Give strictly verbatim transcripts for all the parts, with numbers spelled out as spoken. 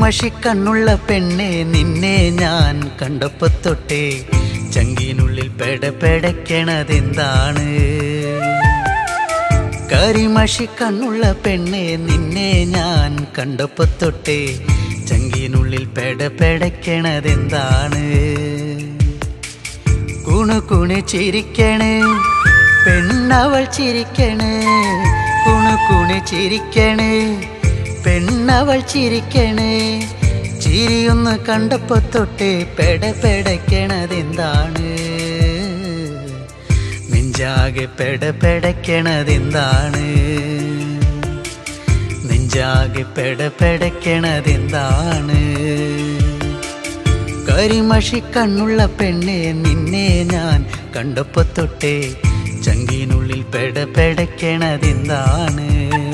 കരിമഷിക്കണ്ണുള്ള പെണ്ണെ നിന്നെ ഞാൻ കണ്ടപ്പോ തൊട്ടേ ചങ്കിനുള്ളിൽ പെടപെടക്കണതെന്താണ്? കരിമഷിക്കണ്ണുള്ള പെണ്ണെ നിന്നെ ഞാൻ കണ്ടപ്പോ തൊട്ടേ ചങ്കിനുള്ളിൽ പെടപെടക്കണതെന്താണ്? കുണു കുണു ചിരിക്കണേ പെണ്ണവൾ ചിരിക്കണേ, കുണു കുണു ചിരിക്കണേ പെണ്ണവൾ ചിരിക്കണേ. ചിരിയൊന്ന് കണ്ടപ്പോ തൊട്ടേ പെടപെടക്കണതെന്താണ്? നെഞ്ചാകെ പെടപെടക്കണതെന്താണ്? നെഞ്ചാകെ പെടപെടക്കണതെന്താണ്? കരിമഷിക്കണ്ണുള്ള പെണ്ണെ നിന്നെ ഞാൻ കണ്ടപ്പോ തൊട്ടേ ചങ്കിനുള്ളിൽ പെടപെടക്കണതെന്താണ്?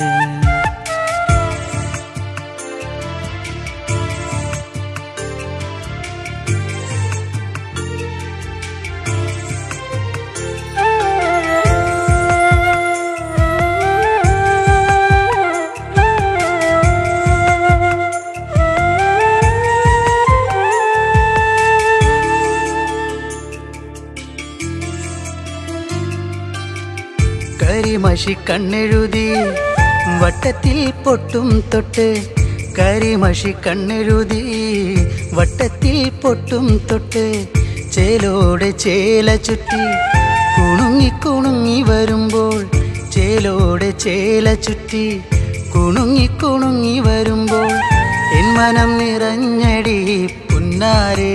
കരിമഷിക്കണ്ണെഴുതി വട്ടത്തിൽ പൊട്ടും തൊട്ട്, കരിമഷിക്കണ്ണെഴുതി വട്ടത്തിൽ പൊട്ടും തൊട്ട് ചേലോടെ ചേല ചുറ്റി കുണുങ്ങി കുണുങ്ങി വരുമ്പോൾ, ചേലോടെ ചേല ചുറ്റി കുണുങ്ങി കുണുങ്ങി വരുമ്പോൾ എൻ മനം നിറഞ്ഞടി പുന്നാരേ,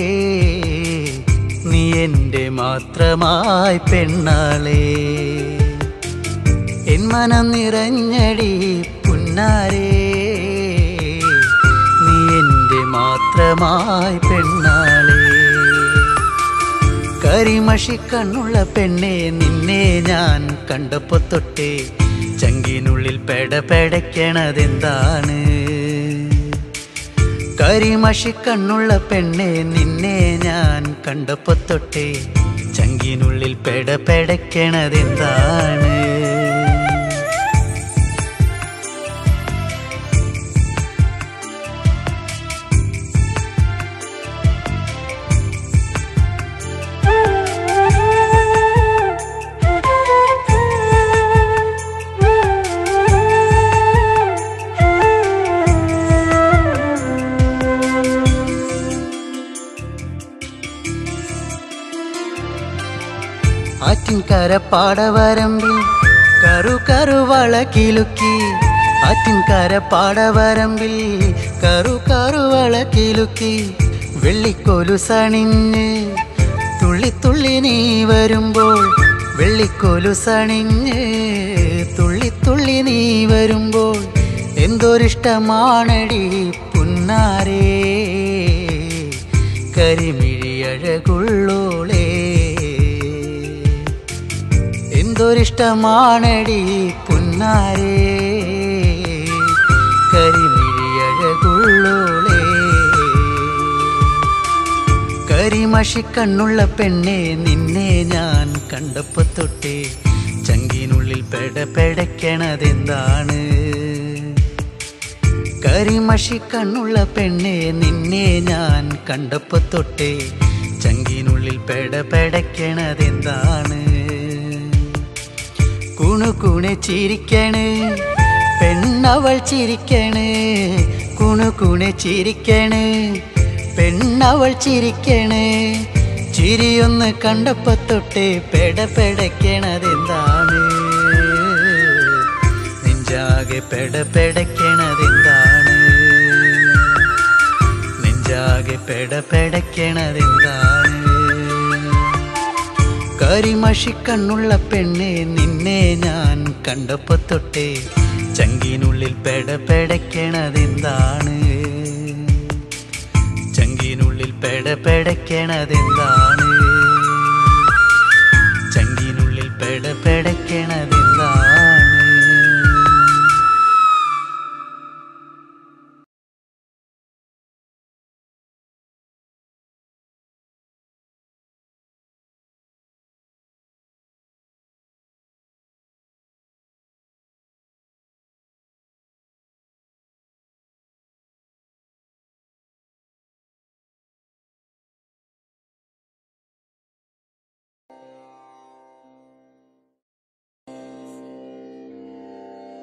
നീ എൻ്റെ മാത്രമായി പെണ്ണാളേ. എൻ മനം നിറഞ്ഞടി പുന്നാരേ, നീ എൻ്റെ മാത്രമായി പെണ്ണാളേ. കരിമഷിക്കണ്ണുള്ള പെണ്ണെ നിന്നെ ഞാൻ കണ്ടപ്പോ തൊട്ടേ ചങ്കിനുള്ളിൽ പെടപെടക്കണതെന്താണ്? കരിമഷിക്കണ്ണുള്ള പെണ്ണെ നിന്നെ ഞാൻ കണ്ടപ്പോ തൊട്ടേ ചങ്കിനുള്ളിൽ പെടപെടക്കണതെന്താണ്? ആറ്റിൻകര പാടവരമ്പിൽ കറു കറുവള കിലുക്കി, ആറ്റിൻകര പാടവരമ്പിൽ കറു കറുവള കിലുക്കി വെള്ളിക്കൊലുസണിഞ്ഞ് തുള്ളി തുള്ളി നീ വരുമ്പോൾ, വെള്ളിക്കൊലുസണിഞ്ഞ് തുള്ളി തുള്ളി നീ വരുമ്പോൾ എന്തൊരിഷ്ടമാണടി പുന്നാരേ, കരിമിഴിയഴകുള്ളോളേ. എന്തൊരിഷ്ടമാണടി പുന്നാരേ, കരിമിഴിയഴകുള്ളോളേ. കരിമഷിക്കണ്ണുള്ള പെണ്ണെ നിന്നെ ഞാൻ കണ്ടപ്പോ തൊട്ടേ ചങ്കിനുള്ളിൽ പെടപെടക്കണതെന്താണ്? കരിമഷിക്കണ്ണുള്ള പെണ്ണെ നിന്നെ ഞാൻ കണ്ടപ്പോ തൊട്ടേ ചങ്കിനുള്ളിൽ പെടപെടക്കണതെന്താണ്? കുണു കുണു ചിരിക്കണേ പെണ്ണവൾ ചിരിക്കണേ, കുണു കുണു ചിരിക്കണേ പെണ്ണവൾ ചിരിക്കണേ. ചിരിയൊന്ന് കണ്ടപ്പോ തൊട്ടേ പെടപെടക്കണതെന്താണ്? നെഞ്ചാകെ പെടപെടക്കണതെന്താണ്? നെഞ്ചാകെ പെടപെടക്കണതെന്താണ്? കരിമഷിക്കണ്ണുള്ള പെണ്ണെ നിന്നെ ഞാൻ കണ്ടപ്പോ തൊട്ടേ ചങ്കിനുള്ളിൽ പെടപെടക്കണതെന്താണ്? ചങ്കിനുള്ളിൽ പെടപെടക്കണതെന്താണ്? ചങ്കിനുള്ളിൽ പെടപെടക്കണതെന്താണ്?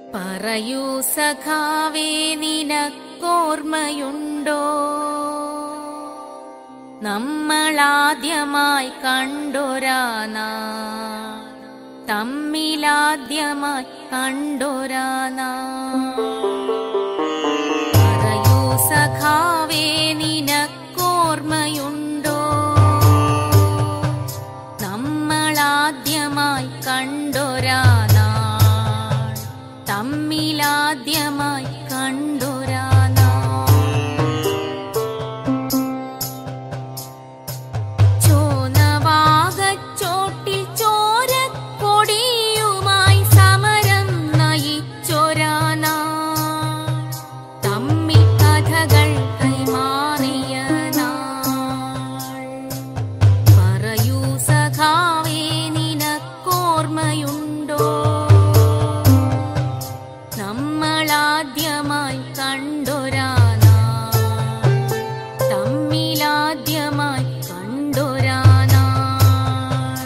പറയൂ സഖാവേ നിനക്കോർമ്മയുണ്ടോ നമ്മളാദ്യമായി കണ്ടൊരാ നാൾ തമ്മിലാദ്യമായി കണ്ടൊരാ നാൾ പറയൂ സഖാവേ നിനക്കോർമ്മയുണ്ടോ നമ്മളാദ്യമായി കണ്ടൊരാ നാൾ തമ്മിലാദ്യമായി കണ്ടൊരാ നമ്മളാദ്യമായി കണ്ടൊരാ നാൾ തമ്മിലാദ്യമായി കണ്ടൊരാ നാൾ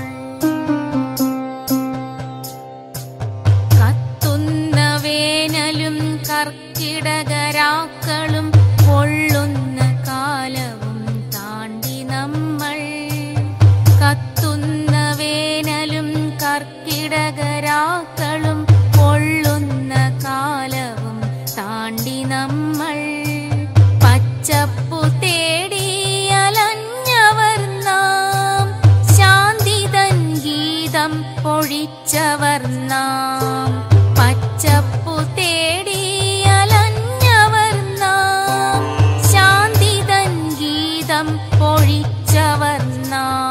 കത്തുന്ന വേനലും കർക്കിടകരാക്കളും പൊള്ളുന്ന കാലവും താണ്ടി നമ്മൾ കത്തുന്ന വേനലും കർക്കിടകരാക്കളും പൊള്ളുന്ന കാലവും താണ്ടി നമ്മൾ പച്ചപ്പു തേടി അലഞ്ഞവർ നാം ശാന്തിതൻ ഗീതം പൊഴിച്ചവർ നാം പച്ചപ്പു തേടി അലഞ്ഞവർ നാം ശാന്തിതൻ ഗീതം പൊഴിച്ചവർ നാം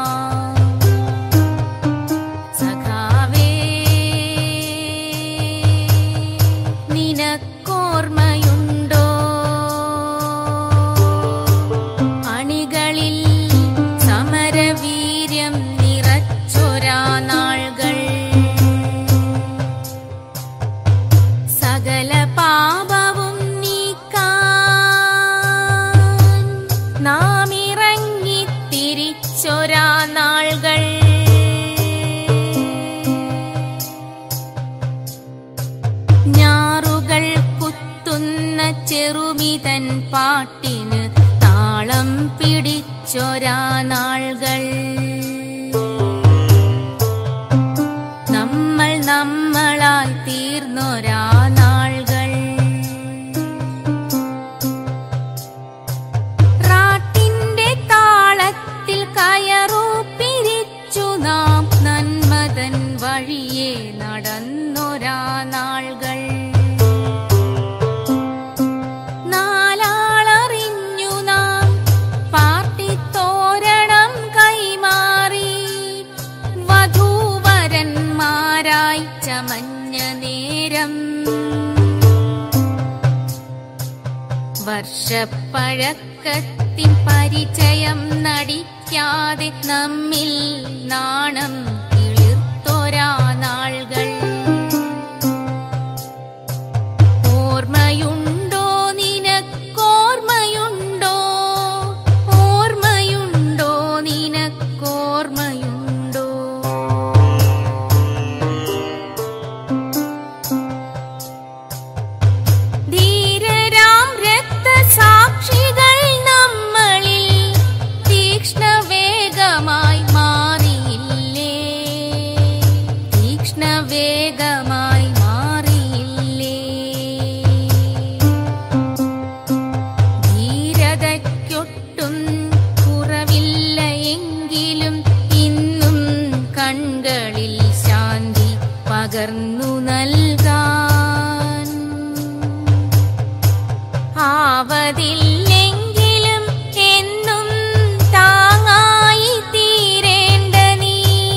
നിനക്കോർമ്മയുണ്ടോ അണികളിൽ സമരവീര്യം നിറച്ചൊരാ നാൾകൾ സകല പാപവും നീക്കാൻ നാം ഇറങ്ങി തിരിച്ചൊരാ നാൾകൾ ഞാറുകൾ കുത്തുന്ന ചെറുമിതൻ പാട്ടിന് താളം പിടിച്ചൊരാ നാൾകൾ നമ്മൾ നമ്മളായി തീർന്നൊരാ നാൾകൾ റാട്ടിന്റെ താളത്തിൽ കയറു പിരിച്ചു നാം നന്മതൻ വഴിയെ നടന്നൊരാ നാൾകൾ നാലാളറിഞ്ഞു നാം പാർട്ടിത്തോരണം കൈമാറി വധൂവരന്മാരായി ചമഞ്ഞ നേരം വർഷപ്പഴക്കത്തിൻ പരിചയം നടിക്കാതെ നമ്മിൽ നാണം കിളിർത്തൊരാ നാൾകൾ ഓർമ്മയുണ്ടോ നിനക്കോർമ്മയുണ്ടോ ഓർമ്മയുണ്ടോ നിനക്കോർമ്മയുണ്ടോ ധീരരാം രക്തസാക്ഷികൾ നമ്മളിൽ തീക്ഷ്ണവേഗമായി മാറിയില്ലേ തീക്ഷ്ണവേഗമായി മാറിയില്ലേ ധീരതയ്ക്കൊട്ടും കുറവില്ല എങ്കിലും ഇന്നും കൺകളിൽ ശാന്തി പകർന്നു നൽകാൻ ആവതില്ലെങ്കിലും എന്നും താങ്ങായി തീരേണ്ട നീ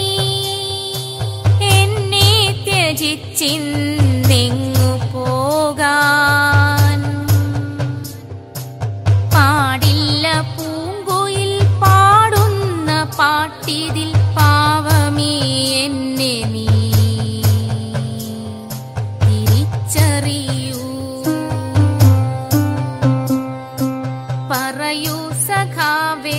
എന്നെ ത്യജിച്ചിന്നെങ്ങു പോകാൻ പാടില്ല പൂങ്കുയിൽ പാടുന്ന പാട്ടിതിൽ പാവമേ എന്നെ നീ തിരിച്ചറിയൂ പറയൂ സഖാവേ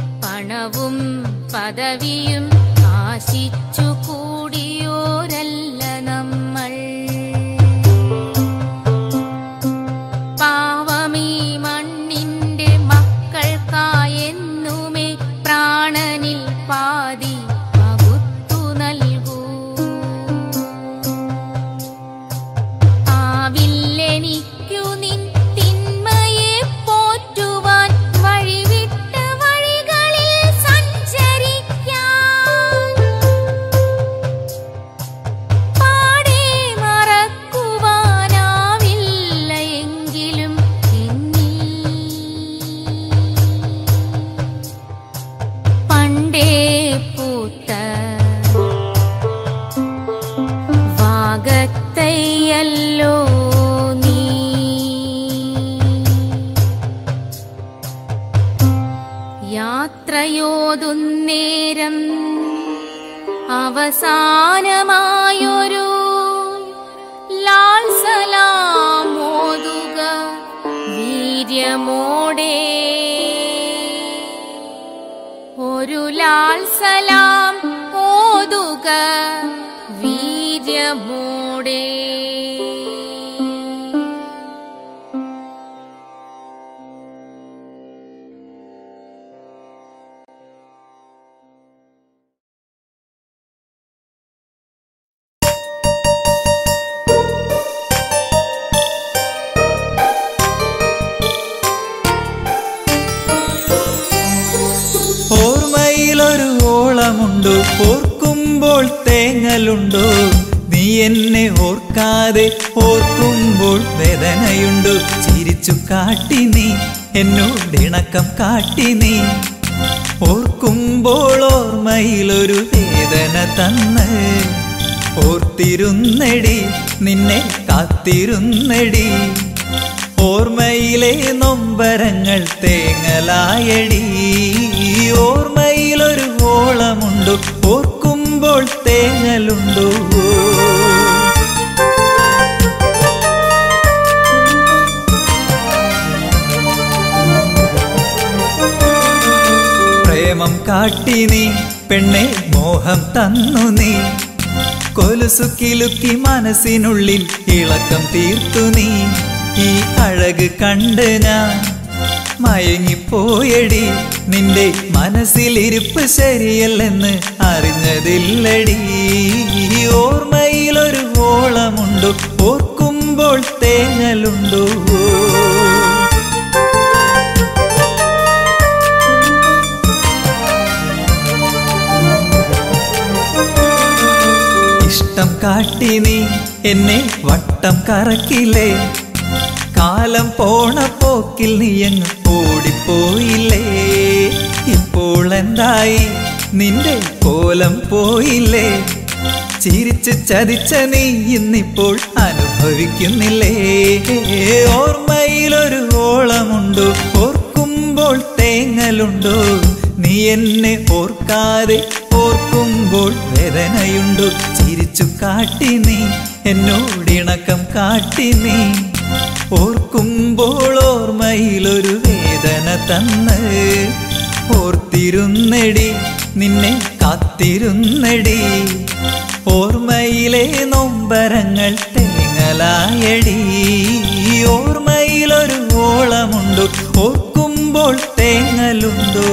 പണവും പദവിയും ആശിച്ചു കൂടിയോരല്ല യാത്രയോതുന്നേരം അവസാനമായൊരു ലാൽ സലാം ഓതുക വീര്യമോടെ. ഒരു ലാൽ സലാം ഓതുക വീര്യമോടെ. ഓർമ്മയിലൊരു ഓളമുണ്ടോ, ഓർക്കുമ്പോൾ തേങ്ങലുണ്ടോ, നീ എന്നെ ഓർക്കാതെ ഓർക്കുമ്പോൾ വേദനയുണ്ടോ. ചിരിച്ചു കാട്ടി നീ എന്നോടിണക്കം കാട്ടി നീ, ഓർക്കുമ്പോൾ ഓർമ്മയിലൊരു വേദന തന്ന്. ഓർത്തിരുന്നടി നിന്നെ കാത്തിരുന്നടി, ഓർമ്മയിലെ നൊമ്പരങ്ങൾ തേങ്ങലായടി. ഓർമ്മയിലൊരു ഓളമുണ്ടോ, ഓർക്കുമ്പോൾ തേങ്ങലുണ്ടോ. പ്രേമം കാട്ടി നീ പെണ്ണെ മോഹം തന്നു നീ, കൊലുസു കിലുക്കി മനസ്സിനുള്ളിൽ ഇളക്കം തീർത്തു നീ. ഈ അഴക് കണ്ട് ഞാൻ മയങ്ങിപ്പോയടി, നിന്റെ മനസ്സിലിരിപ്പ് ശരിയല്ലെന്ന് അറിഞ്ഞതില്ലടി. ഓർമ്മയിലൊരു ഓളമുണ്ടോ, ഓർക്കുമ്പോൾ തേങ്ങലുണ്ടോ. ഇഷ്ടം കാട്ടി നീ എന്നെ വട്ടം കറക്കില്ലേ, കാലം പോണ പോക്കിൽ നീയങ്ങ് ഓടിപ്പോയില്ലേ. ഇപ്പോൾ എന്തായി നിന്റെ കോലം പോയില്ലേ, ചിരിച്ച് ചതിച്ച നീ ഇന്നിപ്പോൾ അനുഭവിക്കുന്നില്ലേ. ഓർമ്മയിലൊരു ഓളമുണ്ടോ, ഓർക്കുമ്പോൾ തേങ്ങലുണ്ടോ, നീ എന്നെ ഓർക്കാതെ ഓർക്കുമ്പോൾ വേദനയുണ്ടോ. ചിരിച്ചു കാട്ടി നീ എന്നോടിണക്കം കാട്ടി നീ, ഓർക്കുമ്പോൾ ഓർമ്മയിലൊരു വേദന തന്ന്. ഓർത്തിരുന്നടി നിന്നെ കാത്തിരുന്നടി, ഓർമ്മയിലെ നൊമ്പരങ്ങൾ തേങ്ങലായടി. ഓർമ്മയിലൊരു ഓളമുണ്ടോ, ഓർക്കുമ്പോൾ തേങ്ങലുണ്ടോ.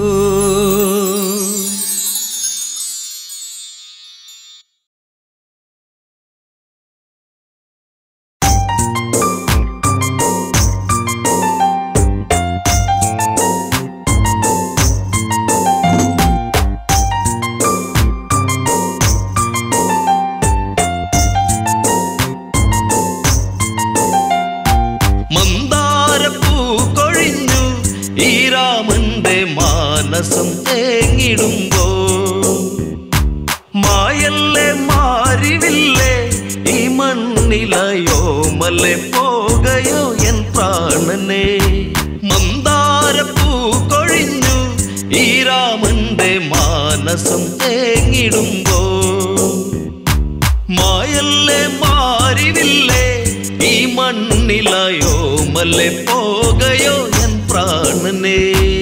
മനസം തേങ്ങിടുമ്പോ മായല്ലേ മാറിവില്ലേ ഈ മണ്ണിലയോ മല്ലേ പോകയോ എൻ പ്രാണനെ. മന്ദാരപ്പൂ കൊഴിഞ്ഞു ഈ രാമന്റെ മാനസം തേങ്ങിടുമ്പോ മായല്ലേ മാറിവില്ലേ ഈ മണ്ണിലയോ മല്ലേ പോകയോ എൻ പ്രാണനെ.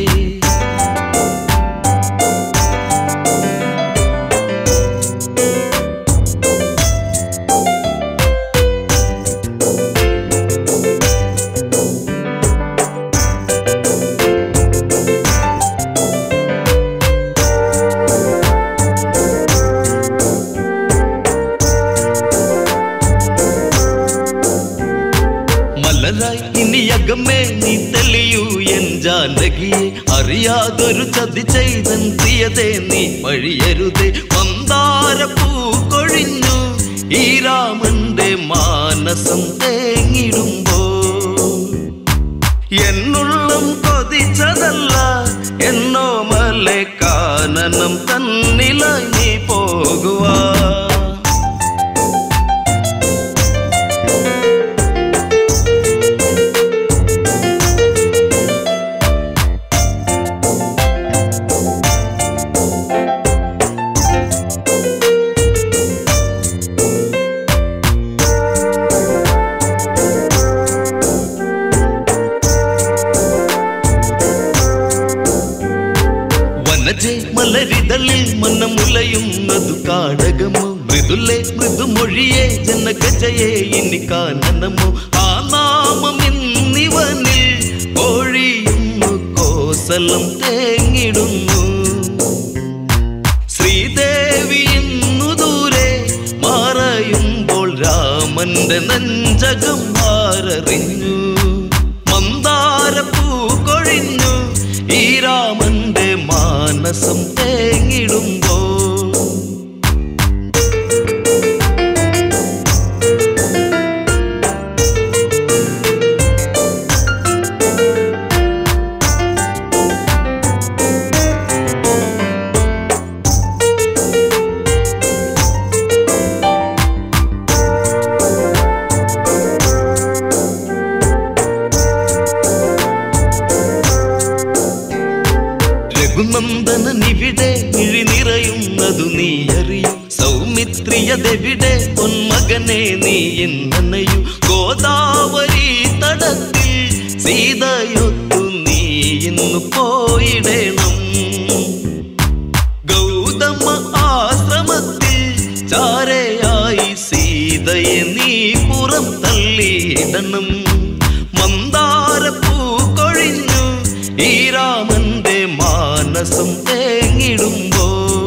ഇനിയകമേ നീ തെളിയൂ എൻ ജാനകിയെ, അറിയാതൊരു ചതി ചെയ്തൻ പ്രിയതേ നീ വഴിയരുതേ. മന്ദാരപ്പൂ കൊഴിഞ്ഞു ഈ രാമന്റെ മാനസം തേങ്ങിടുമ്പോ എന്നുള്ളം കൊതിച്ചതല്ല എന്നോ മലെ കാനനം തന്നിലായി നീ പോകുവാ. മലരിതളിൽ മന്നമുലയുന്നതു കാടകമോ മൃദുലേ മൃദുമൊഴിയേ ജനകജയേ ഇനി കാനനമോ ആ നാമം ഇന്നിവനിൽ ഒഴിയുന്നു കോസലം തേങ്ങിടുന്നു ശ്രീദേവി ഇന്നു ദൂരെ മറയുമ്പോൾ രാമന്റെ നെഞ്ചകം ആരറിഞ്ഞു മന്ദാരപ്പൂ കൊഴിഞ്ഞു ഈ രാമന്റെ മാനസം തേങ്ങിടുമ്പോ നന്ദനനിവിടെ മിഴി നിറയുന്നതു നീ അറിയൂ സൗമിത്രിയതെവിടെ പൊന്മകനെ നീ എന്നനയൂ ഗോദാവരി തടത്തിൽ സീതയൊത്തു നീ ഇന്നു പോയിടണം ഗൗതമ ആശ്രമത്തിൽ ചാരയായി സീതയെ നീ പുറം തള്ളിയിടണം മന്ദാരപ്പൂ കൊഴിഞ്ഞു ഈ രാമന്റെ മാനസം തേങ്ങിടുമ്പോ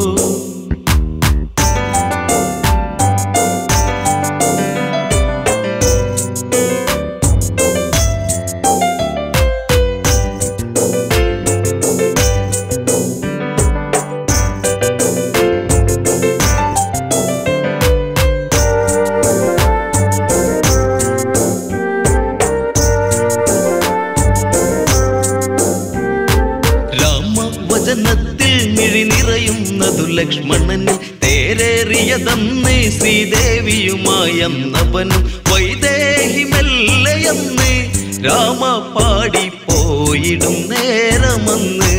വചനത്തിൽ മിഴി നിറയുന്നതു ലക്ഷ്മണന് തേരേറിയതന്ന് ശ്രീദേവിയുമായന്നവനും വൈദേഹി മെല്ലയെന്ന് രാമ പാടി പോയിടും നേരമന്ന്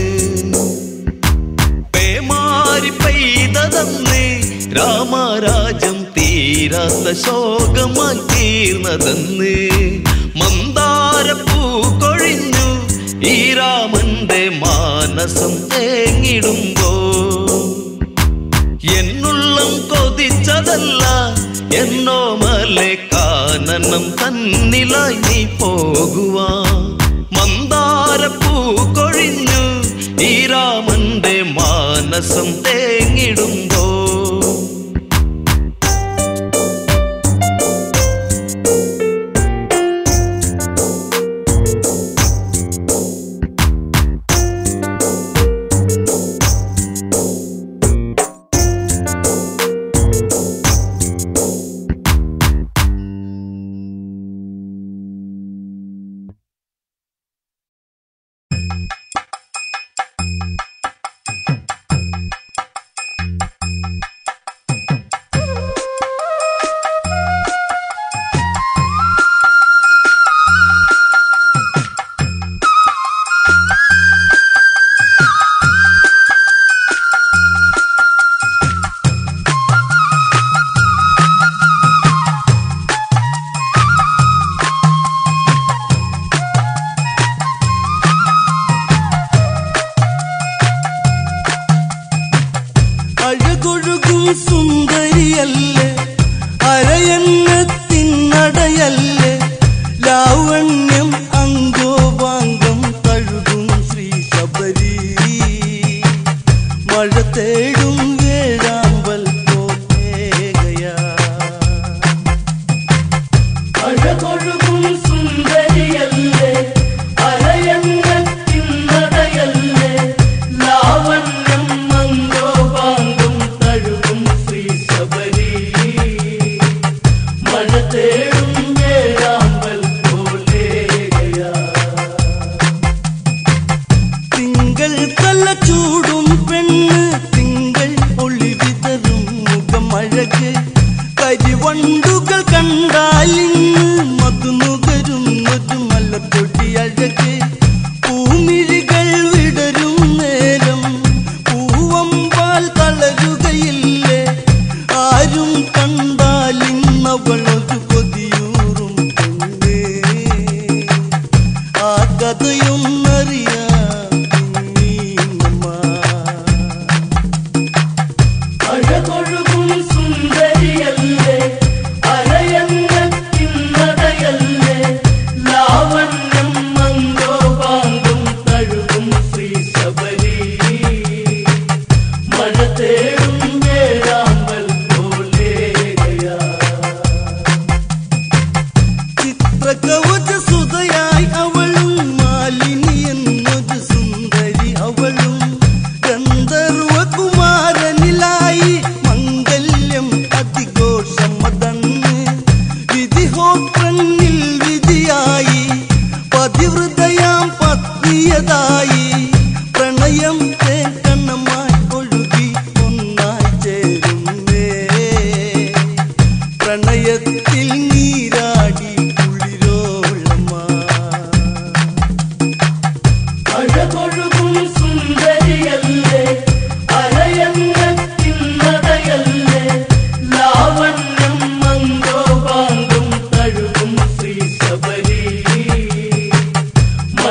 പേമാരി പെയ്തതന്ന് രാമരാജം തീരാത്ത ശോകമായി തീർന്നതെന്ന് മന്ദാരപ്പൂ കൊഴിഞ്ഞു ഈ രാമന്റെ മാനസം തേങ്ങിടുമ്പോ എന്നുള്ളം കൊതിച്ചതല്ല എന്നോ മലെ കാനനം തന്നിലായി നീ പോകുവാ മന്ദാരപ്പൂ കൊഴിഞ്ഞു ഈ രാമന്റെ മാനസം തേങ്ങിടുമ്പോ സുന്ദരിയല്ലേ അരയന്നത്തിനടയല്ലേ ലാവണ്യം അങ്കോപാംഗം തഴുകും ശ്രീ ശബരി മഴ തേടും വേഴാമ്പൽ പോകയാ അഴകൊഴുകും സുന്ദരിയല്ലേ അരയന്നത്തിനടയല്ലേ ലാവണ്യം അങ്കോപാംഗം തഴുകും ശ്രീ ശബരി മഴ തേടും വേഴാമ്പൽ പോകയാ തിങ്കൾ തല ചൂടും പെണ്ണ് തിങ്കൾ ഒളി വിതറും മുഖം അഴക് കരിവണ്ടുകൾ കണ്ടാലിന്ന് മധുനുകരുന്നൊരു മലപ്പൊടി അഴക് പൂമിഴികൾ വിടരും നേരം പൂവമ്പാൽ തളരുകയില്ലേ ആരും കണ്ടാലിന്നവളൊരു കൊതിയൂറും പെണ്ണേ ആ കഥയൊന്നറിയാ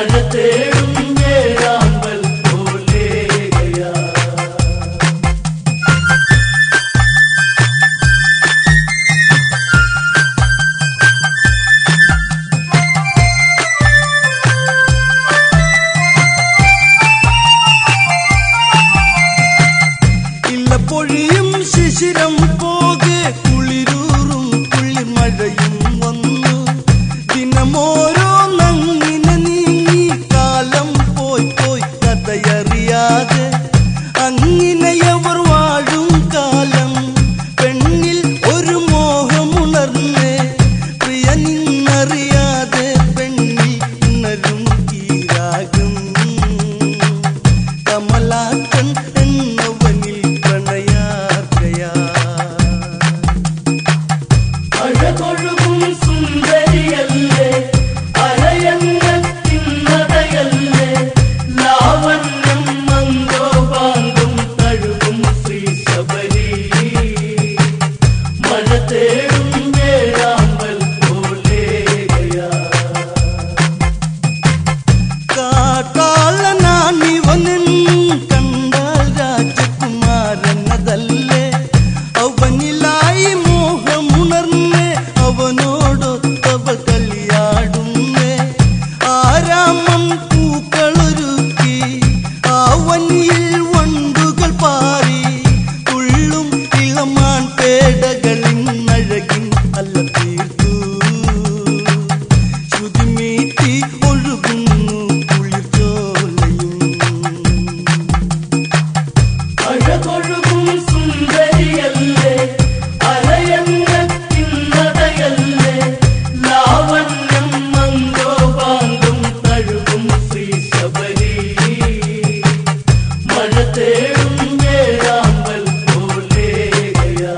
മഴ തേടും വേഴാമ്പൽ പോലെയാ. പൊഴിയും ശിശിരം പോകെ കുളിരൂറും കുളിർ മഴയും വന്നു. ദിനമോരോ നങ്ങിനെ നീങ്ങി കാലം പോയി പോയി കഥയറിയാതെ അങ്ങിനെയവർ വാഴും കാലം. പെണ്ണിൽ ഒരു മോഹമുണർന്നേ പ്രിയ നിന്നറിയാതെ പെണ്ണിൽ ഉണരും ഈ രാഗം. കമലാക്കൻ എന്നവനിൽ അഴകൊഴുകും സുന്ദരിയല്ലേ അരയന്നത്തിന്നതയല്ലേ ലാവണ്യം മന്ദോപാങ്കം തഴുകും ശ്രീ ശബരി. മഴ തേടും വേഴാമ്പൽ പോലെയാ. കാട്ടാളനാണിവനൻ കണ്ടാൽ രാജകുമാരനതല്ലേ അവനിലായി മോഹമുണർന്നേ അവനോടൊത്തവൾ കളിയാടുന്നേ. ആരാമം പൂക്കളൊരുക്കി ആവനിയിൽ വണ്ടുകൾ പാറി തുള്ളും ഇളമാൻ പേടകളിൻ അഴകിൻ അല്ല തീർത്തു. ശ്രുതിമീട്ടി ഒഴുകുന്നു കുളിർച്ചോലയും. അഴകൊഴുകും സുന്ദരിയല്ലേ അരയന്നത്തിന്നതയല്ലേ ലാവണ്യം മന്ദോപാങ്കം തഴുകും ശ്രീ ശബരി. മഴ തേടും വേഴാമ്പൽ പോലെയാ.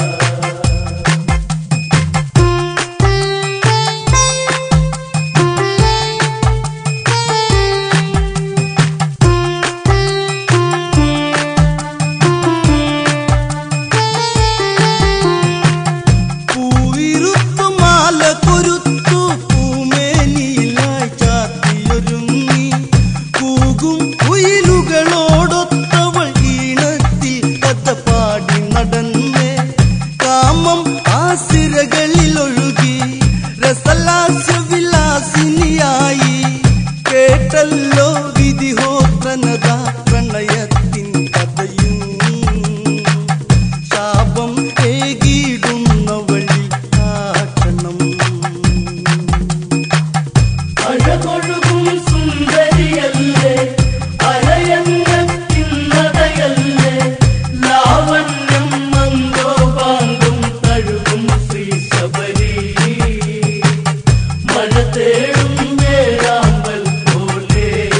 പൂവിരുത്തു മാല കൊരുത്തു പൂമേനിയിലായി ചാത്തിയൊരുങ്ങി കൂകും കുയിലുകളോടൊത്തവൾ ഈണത്തിൽ കഥ പാടി നടന്നേ. കാമം ആസിരകളിലൊഴുകി രസലാസ്യ വിലാസിനിയായി കേട്ടല്ലോ വിധിഹോത്രനത പ്രണയത്തിൻ കഥയും. ശാപം ഏകിടുന്നവളിൽ കാട്ടണം. അഴകൊഴുകും സുന്ദരിയല്ലേ അരയന്നത്തിന്നതയല്ലേ ലാവണ്യം മന്ദോപാങ്കം തഴുകും ശ്രീ ശബരി. മഴ തേടും വേഴാമ്പൽ പോലെയാ.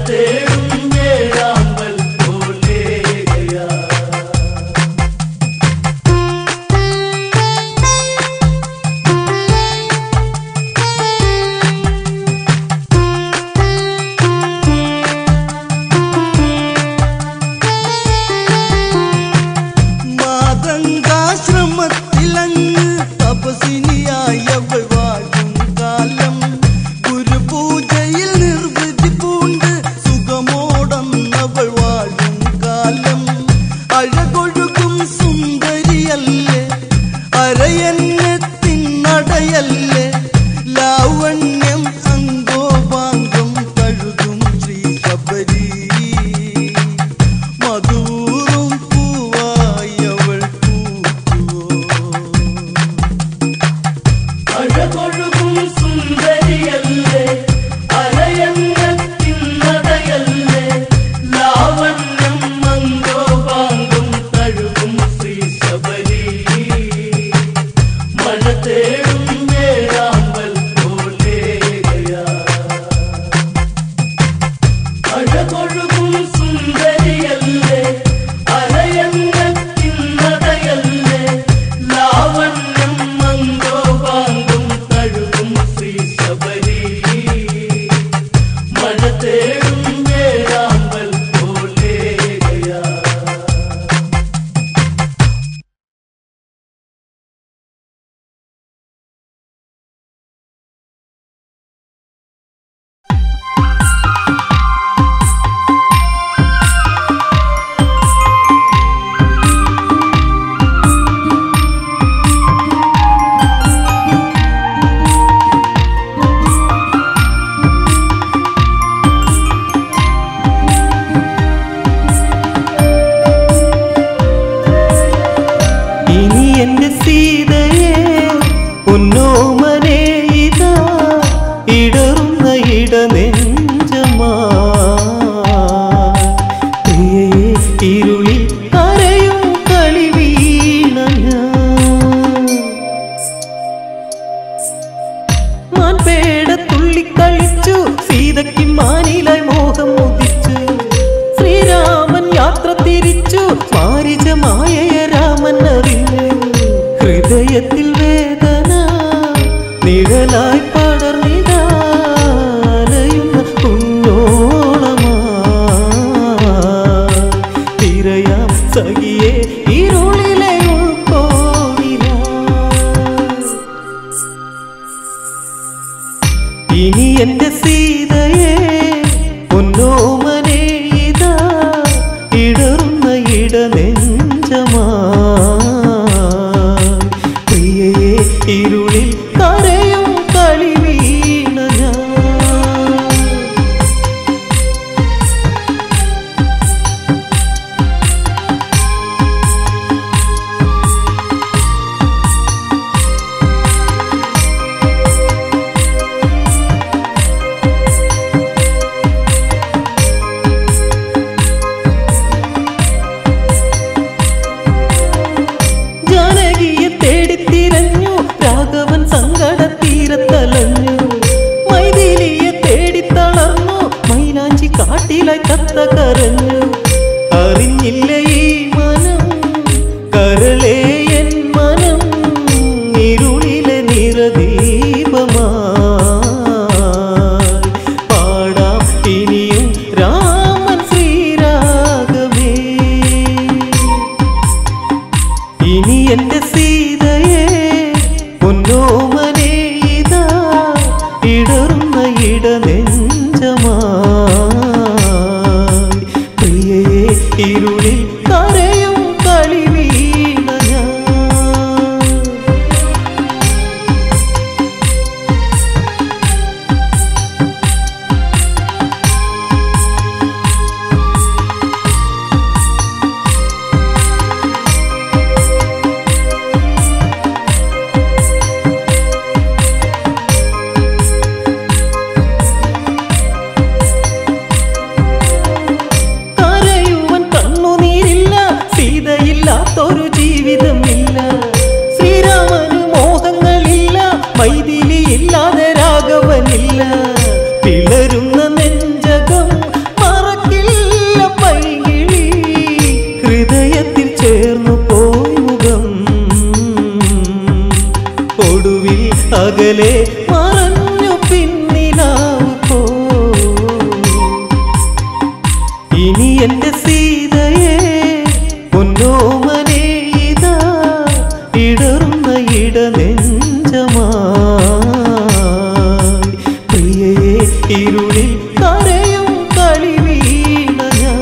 തേടും വേഴാമ്പൽ പോലെയാ. മാതൃകാശ്രമത്തിലങ്ങ് തപസിനിയായവൾ വാഴും കാലം ഗുരുപൂജയിൽ നിർവൃതി പൂണ്ട് സുഖമോടന്നവൾ വാഴും കാലം അഴകൊഴുകും സുന്ദരിയല്ലേ അരയന്നത്തിനടയല്ലേ ലാവണ്യം അങ്കോപാംഗം കഴുകും ശ്രീ ശബരി മധൂറും പൂവായവൾ പൂക്കുവോ. അഴകൊഴുകും സുന്ദരിയല്ലേ അരയന്നത്തിനടയല്ലേ ലാവണ്യം മംഗോപാംഗം തഴുകും ശ്രീ ശബരി മഴ തേടും വേഴാമ്പൽ പോലെയാ. അഴകൊഴുകും സുന്ദരിയല്ലേ അരയന്നത്തിനടയല്ലേ ലാവണ്യം മംഗോപാംഗം തഴുകും ശ്രീ ശബരി മഴ തേടും വേഴാമ്പൽ പോലെയാ. ഇനി എന്റെ സീതയെ പൊന്നോമനെ ഇതാ ഇടറുന്ന ഇടനെഞ്ചമാ പ്രിയയെ ഇരുളിൽ കരയും കളി വീണ ഞാൻ പേട തുള്ളിക്കളിച്ചു സീതയ്ക്ക് മാനിലായി മോഹം ഉദിച്ചു ശ്രീരാമൻ യാത്ര തിരിച്ചു മാരിജ മായയ രാമൻ അറിഞ്ഞു ഹൃദയത്തിൽ വേദന നിഴലായി പടർന്നിടാലയുന്ന കുഞ്ഞോളമാ തിരയാം സഖിയെ ഇരുളിലെ ഉൾക്കോണില. ഇനി എന്റെ സീതയെ പൊന്നോമനെ ഇതാ ഇടറുന്ന ഇടനെഞ്ചമാ പ്രിയയെ ഇരുളിൽ കരയും കളി വീണ ഞാൻ. ജാനകിയെ തേടിത്തിരഞ്ഞു രാഘവൻ സങ്കടത്തീരത്തലഞ്ഞു മൈഥിലിയെ തേടിത്തളർന്നു മൈലാഞ്ചി കാട്ടിലായി കത്ത കരഞ്ഞു അറിഞ്ഞില്ല ഈ മനം കരളേ എൻ മനം ഇരുളിലെ നിറദീപമായി പാടാം ഇനിയും രാമൻ ശ്രീരാഗമേ. ഇനി എന്റെ സീതയെ പൊന്നോമനെ ഇതാ ഇടറുന്ന ഇടനെഞ്ചമാ പ്രിയയെ ഇരുളിൽ കരയും ഇനി എന്റെ സീതയെ പൊന്നോമനെ ഇതാ ഇടറുന്ന ഇടനെഞ്ചമായി പ്രിയയെ ഇരുളിൽ കരയും കളി വീണ ഞാൻ.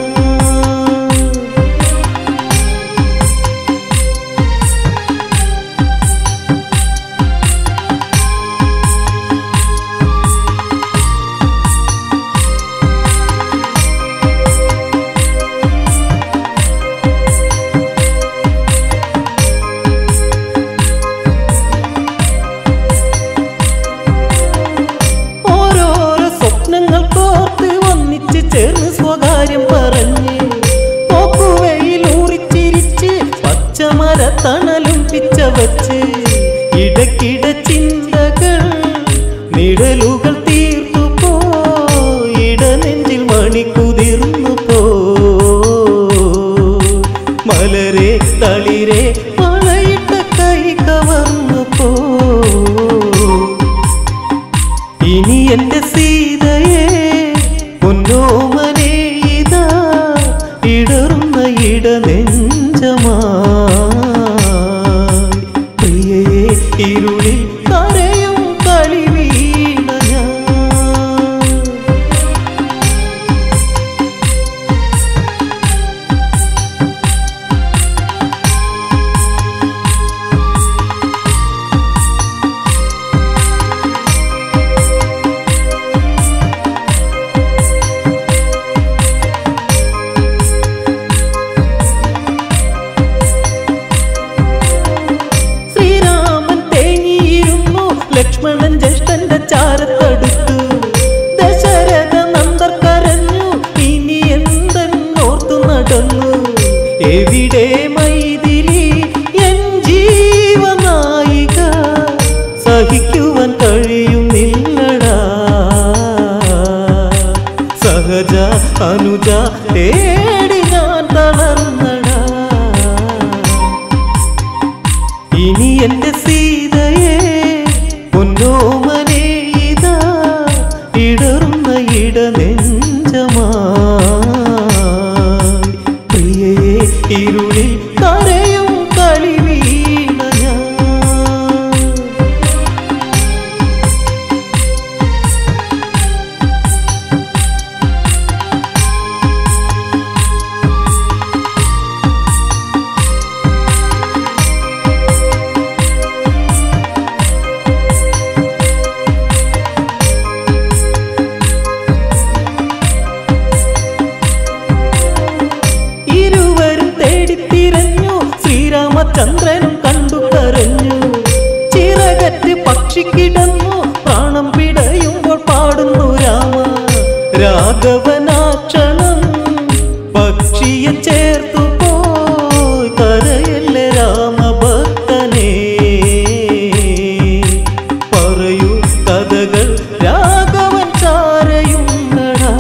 ചേർന്ന് സ്വകാര്യം പറഞ്ഞ് പോക്കുവയിൽ ഊറിച്ചിരിച്ച് പച്ചമരത്തണലും പിച്ച വച്ച് ഇടയ്ക്കിട ചിന്തകൾ നിഴലുകൾ തീർത്തു പോ ഇടനെഞ്ചിൽ മണിക്കുതിർന്നു പോ മലരെ തളിരെ മലയിട്ട കൈ കവർന്നു പോ. ഇനി എന്റെ സീതയെ പൊന്നോമനെ ഇതാ ഇടറുന്ന ഇടനെഞ്ചമായി പ്രിയയെ ഇരുളിൽ കരയും കളി വീണ ഞാൻ. ലക്ഷ്മണൻ ജ്യേഷ്ഠന്റെ ചാരത്തടുത്തു ദശരഥ നന്ദർ കരഞ്ഞു ഇനി എന്തെന്നോർത്തു നടന്നു എവിടെ മൈഥിലി എൻ ജീവനായിക സഹിക്കുവാൻ കഴിയുന്നില്ലടാ സഹജ അനുജ തേടി ഞാൻ തളർന്നടാ. ഇനി എന്റെ സീതയെ പൊന്നോമനെ ഇതാ ഇടറുന്ന ഇടനെഞ്ചമായി പ്രിയയെ ഇരുളിൽ കരയും കളി വീണ ഞാൻ. ചന്ദ്രനും കണ്ടു കരഞ്ഞു ചിറകറ്റ് പക്ഷിക്കിടന്നു പ്രാണം പിടയുമ്പോൾ പാടുന്നു രാമ രാഘവനാക്ഷണം പക്ഷിയെ ചേർത്തു പോയി കരയല്ലേ രാമഭക്തനെ പറയൂ കഥകൾ രാഘവൻ ചാരയുണ്ടടാ.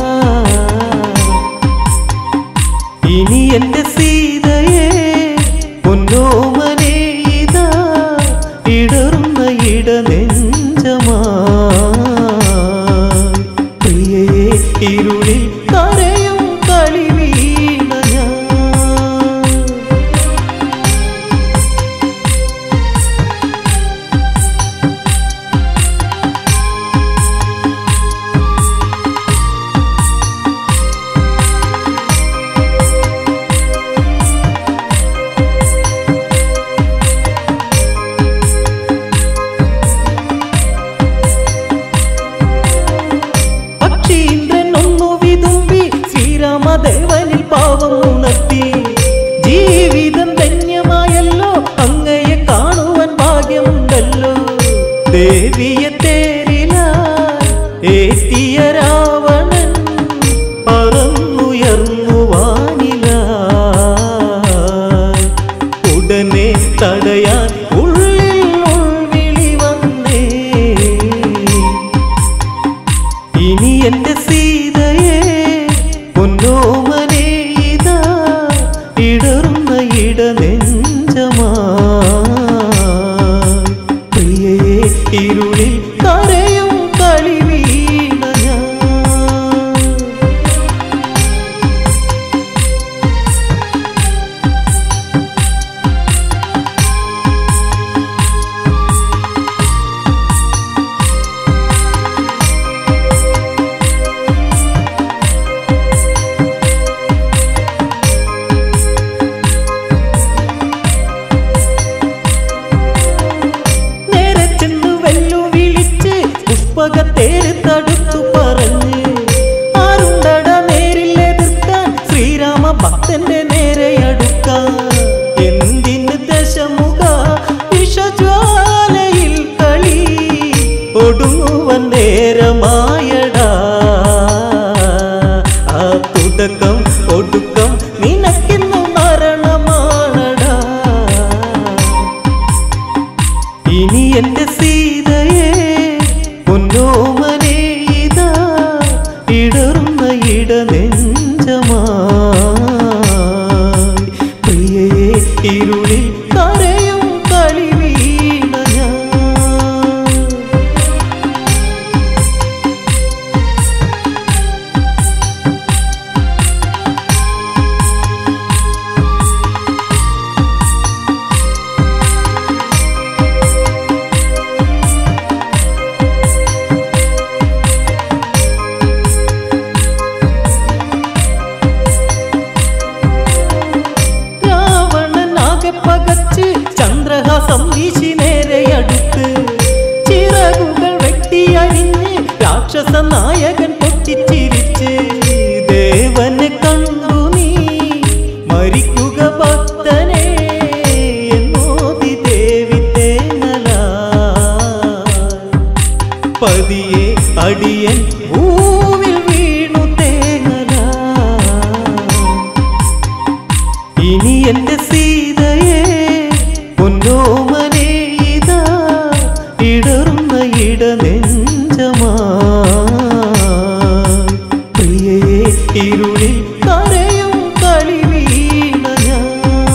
ഇനി എന്റെ സീതയെ പൊന്നോമനെ ഇതാ ഇടറുന്ന ഇടനെഞ്ചമായി പ്രിയയെ ഇരുളിൽ കരയും കളി വീണ ഞാൻ. ദേവനിൽ പാവം ഉണർത്തി ജീവിതം ധന്യമായല്ലോ അങ്ങയെ കാണുവാൻ ഭാഗ്യമുണ്ടല്ലോ ദേവിയെ തേരിലായി ഏറ്റിയ രാവണൻ പറന്നുയർന്നു വാനിലായി ഉടനെ തടയാൻ ഉള്ളിൽ ഉൾവിളി വന്നേ. ഇനി എന്റെ സീതയെ പൊന്നോമനെ ഇതാ ഇടറുന്ന ഇടനെഞ്ചമായി പ്രിയയെ ഇരുളിൽ കരയും കളി വീണ ഞാൻ. തുടക്കം ഒടുക്കം നിനക്കിന്നു മരണമാണടാ. ഇനി എന്റെ സീതയെ പൊന്നോമനെ ഇതാ ഇടറുന്ന ഇടനെഞ്ചമായി. പ്രിയയെ ഇരുളിൽ കരയും കളി വീണ ഞാൻ. പകച്ച് ചന്ദ്രഹാസം വീശി നേരെയടുത്ത് ചിറകുകൾ വെട്ടിയരിഞ്ഞ് രാക്ഷസ നായകൻ പൊട്ടിച്ചിരിച്ച് ദേവനെ കണ്ടു നീ മരിക്കുക ഭക്തനെ എന്നോതി ദേവി തേങ്ങല. പതിയെ അടിയൻ ഭൂവിൽ വീണു തേങ്ങല. ഇനി എന്റെ സീതയെ പൊന്നോമനെ ഇതാ ഇടറുന്ന ഇടനെഞ്ചമായി. പ്രിയയെ ഇരുളിൽ കരയും കളി വീണ ഞാൻ.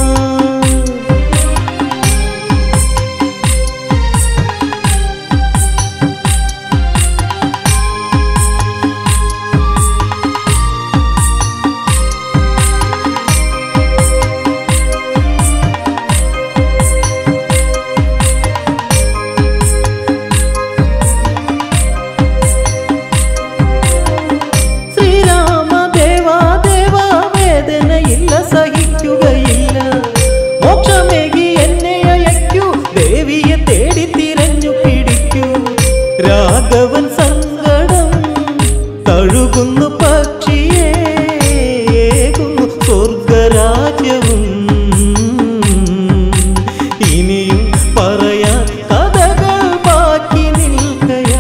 സഹിക്കുകയില്ല മോക്ഷമേകി എന്നെ അയക്കൂ ദേവിയെ തേടി തിരഞ്ഞു പിടിക്കൂ. രാഘവൻ സങ്കടം തഴുകുന്നു പക്ഷിയെ ഏകുന്നു സ്വർഗരാജ്യവും. ഇനിയും പറയാൻ കഥകൾ ബാക്കി നിൽക്കയാ.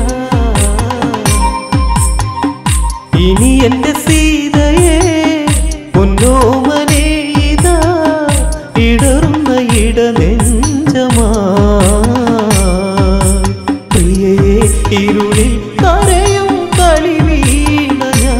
ഇനി എന്റെ സീതയെ പൊന്നോമനെ ഇതാ ഇടറുന്ന ഇടനെഞ്ചമായി. പ്രിയയെ ഇരുളിൽ കരയും കളി വീണ ഞാൻ.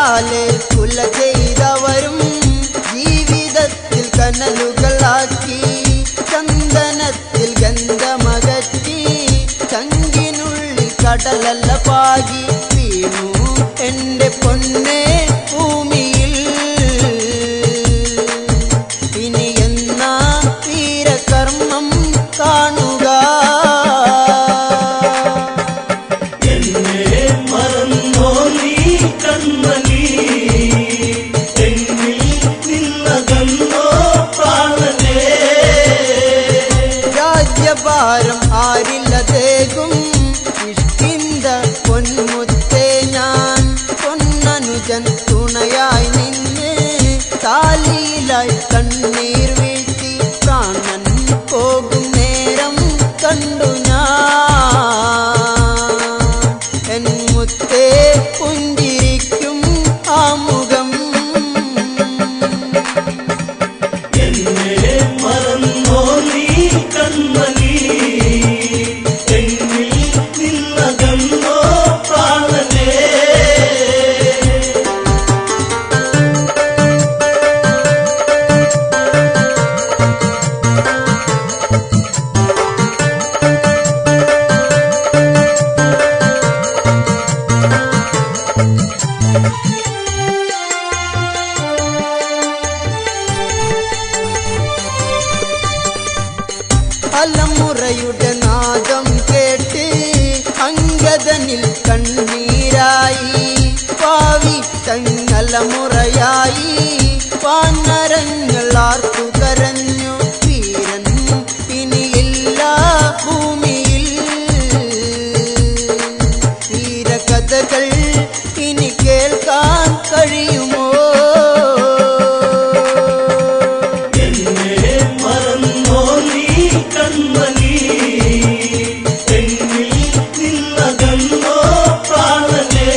കണ്ണീരാലെ കുല ചെയ്തവരും ജീവിതത്തിൽ കനലുകളാക്കി ചന്ദനത്തിൽ ഗന്ധമകറ്റി ചങ്കിനുള്ളിൽ കടലല്ല പാകി വീണു എന്റെ പൊന്നെ ഭൂമിയിൽ. ഇനി എന്നാ വീരകർമ്മം കാണുക? എന്നെ മറന്നോ നീ കൺമണി, എന്നിൽ നിന്നകന്നോ പ്രാണനേ. രാജ്യഭാരം ആരില്ലതേകും ഇഷ്ടിന്ത പൊന്മുത്തേ ഞാൻ പൊന്നനുജൻ തുണയായി നിന്ന് താലിയിലായി കണ്ണീർ വീഴ്ത്തി പ്രാണൻ പോകും നേരം കണ്ടു ഞാൻ എൻ മുത്തേ പുഞ്ചിരിക്കും ആ മുഖം. എന്നെ മറന്നോ നീ കൺമണി, എന്നിൽ നിന്നകന്നോ പ്രാണനേ. അലമുറയുടെ നാദം കേട്ട് അങ്കദനിൽ കണ്ണീരായി പാവി തങ്ങലമുറയായി വാനരങ്ങൾ ആർത്തു കരഞ്ഞു വീരൻ ഇനിയില്ല ഭൂമിയിൽ. വീരകഥകൾ ഇനി കേൾക്കാൻ കഴിയുമോ? എന്നെ മറന്നോ നീ കൺമണി, എന്നിൽ നിന്നകന്നോ പ്രാണനേ.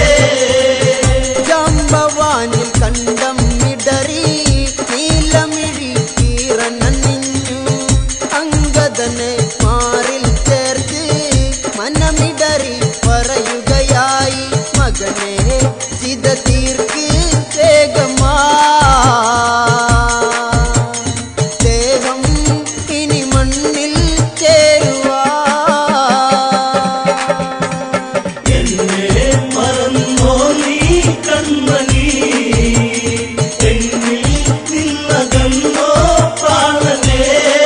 ജാമ്പവാനിൽ കണ്ടം ഇടറി നീലമിഴി കീറനണിഞ്ഞു അങ്കദനെ മാറിൽ ചേർത്ത് മനമിടറി പറയുകയായി മകനെ ചിത തീർക്ക് വേഗമാ ദേഹം ഇനി മണ്ണിൽ ചേരുവാ. എന്നെ മറന്നോ നീ കൺമണി, എന്നിൽ നിന്നകന്നോ പ്രാണനേ.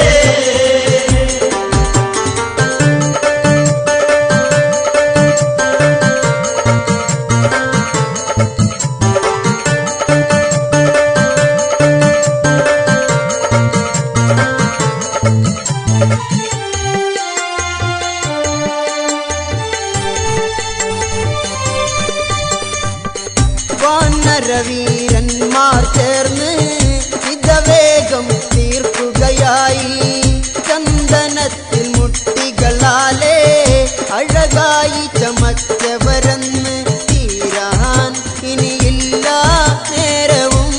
വാനരവീരന്മാർ ചേർന്ന് ഇതവേഗം തീർക്കുകയായി ചന്ദനത്തിൽ മുട്ടികളാലേ അഴകായി ചമച്ചവരെന്ന് തീരാൻ ഇനിയില്ല നേരവും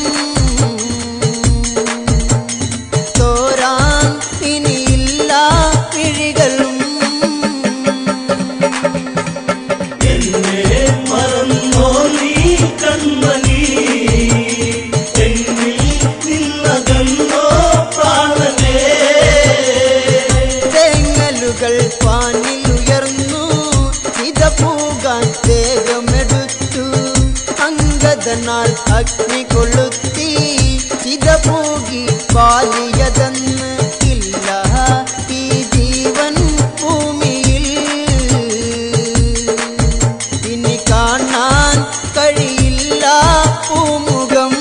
തോരാൻ ഇനിയില്ല പിഴികളും. എന്നെ മറന്നോ നീ കൺമണി, എന്നിൽ നിന്നകന്നോ പ്രാണനേ. തേങ്ങലുകൾ പാനിലുയർന്നു ചിത പൂകാൻ വേഗമെടുത്തു അങ്കദനാൽ അഗ്നി കൊളുത്തി ചിത പൂകി പാലിയതെന്ന് ഇല്ല ഈ ജീവൻ ഭൂമിയിൽ. ഇനി കാണാൻ കഴിയില്ല പൂമുഖം.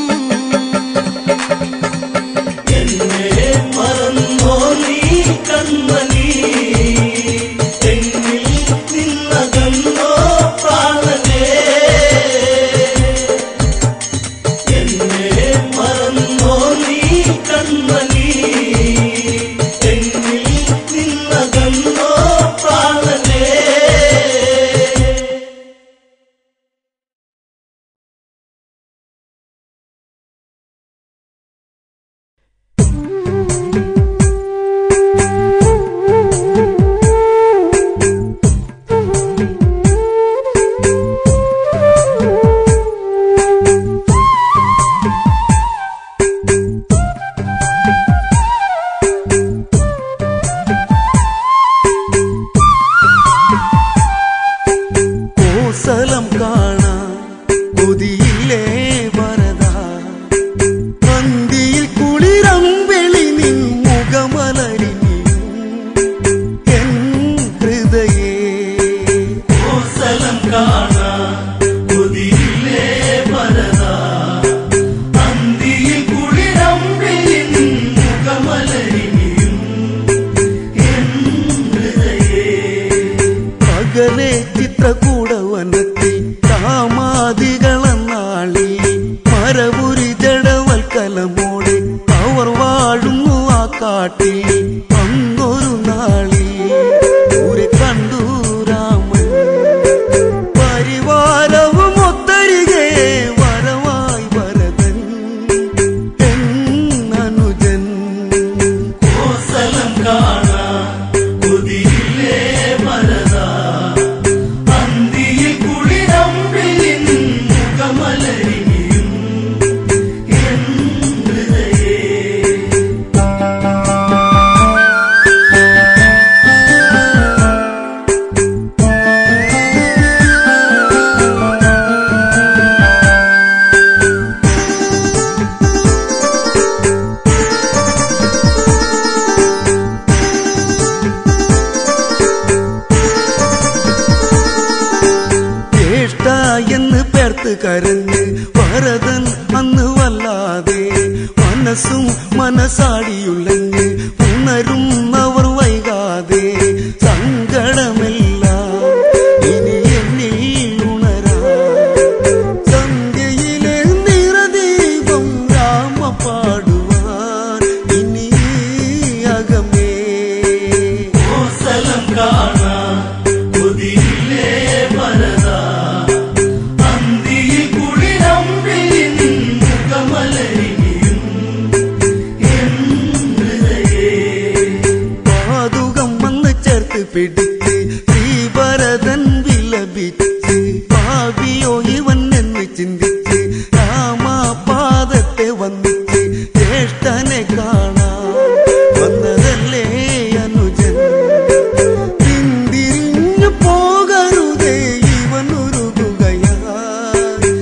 എന്നെ മറന്നോ നീ കൺമണി, എന്നിൽ നിന്നകന്നോ പ്രാണനേ. എന്നെ മറന്നോ നീ കൺമണി, അകലെ ചിത്രകൂടവനത്തിൽ കാമാദികളെന്നാളി മരപുരി ജഡവൽക്കലമോടെ അവർ വാഴുന്നു ആ കാട്ടിൽ. അന്നൊരു നാളി ൂരെ കണ്ടു രാമൻ പരിവാരവും ഒത്തരികെ വരവായി ഭരതൻ എന്നനുജൻ. കോസലം കാണാൻ കൊതിയില്ലേ ഭരത, അന്തിയിൽ കുളിരമ്പിളിൻ മുഖമലരിയും എൻ ഹൃദയേ. ജ്യേഷ്ഠ എന്ന് പേർത്ത് കരഞ്ഞ് ഭരതൻ അന്ന് വല്ലാതെ മനസ്സും മനസാടിയുള്ളഞ്ഞ് ഉണരുന്നവർ വൈകാതെ. സങ്കടമെല്ലാം ഇനി എന്നിൽ ഉണരാ, സന്ധ്യയിലെ നിറദീപം രാമ പാടുവാൻ ഇനി അകമേ. കോസലം കാണാൻ കൊതിയില്ലേ ഭരത, അന്തിയിൽ കുളിരമ്പിളിൻ മുഖമലരിയും എൻ ഹൃദയേ. പാതുകം വന്ന് ചേർത്ത് പിടിച്ച് ശ്രീഭരതൻ വിലപിച്ച് ഭാവിയോ ഇവൻ എന്ന് ചിന്തിച്ച് രാമപാദത്തെ വന്നിച്ച് ജ്യേഷ്ഠനെ കാണാൻ വന്നതല്ലേ അനുജൻ. പിന്തിരിഞ്ഞു പോകരുതേ ഇവൻ ഉരുകുകയായി